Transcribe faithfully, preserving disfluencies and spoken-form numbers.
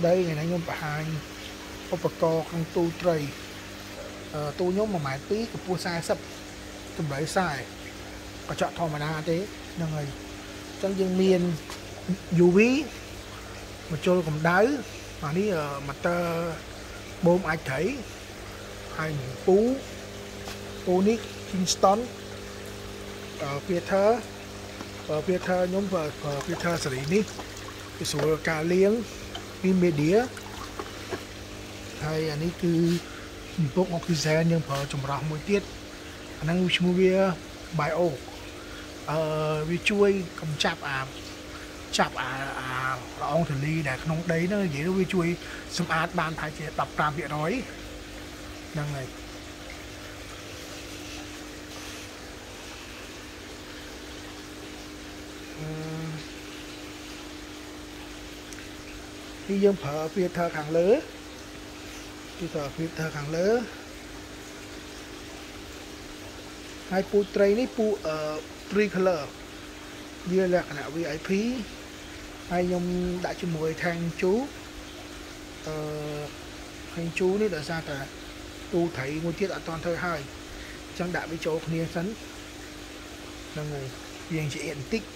đây ngày nay nhóm bà haiឧបករណ៍ក្នុងទូត្រីទូខ្ញុំមួយម៉ែត្រពីរកម្ពស់สี่สิบតម្លៃខ្សែកញ្ចក់ធម្មតាទេហ្នឹងហើយអញ្ចឹងយើងមាន ยู វី មកចូលកម្ដៅអានេះ motor បូមអាចត្រីហើយពូពូនេះ Kingston filter filter ខ្ញុំប្រើ filter ស៊េរីនេះវាស្រួលការលាងពី media ហើយអានេះគឺបំពង់ oxygen យើងប្រើចម្រោះមួយទៀតអាហ្នឹងឈ្មោះវា bio អឺវាជួយកម្ចាត់អាចាប់អាអារអងធូលីដែលក្នុងដីហ្នឹងនិយាយទៅវាជួយសម្អាតបានប្រហែលជា ដប់ប្រាំភាគរយ ហ្នឹងហើយនេះយើងប្រើ filter ខាងលើ filter filter ខាងលើហើយពូត្រីនេះពូអឺ three color វាលក្ខណៈ វី អាយ พี ហើយខ្ញុំដាក់ជាមួយថែងជូអឺថែងជូនេះដោយសារតែទូត្រីមួយទៀតអត់តន់ធ្វើហើយអញ្ចឹងដាក់វាចូលគ្នាសិនហ្នឹងហើយវាជាអេនតិច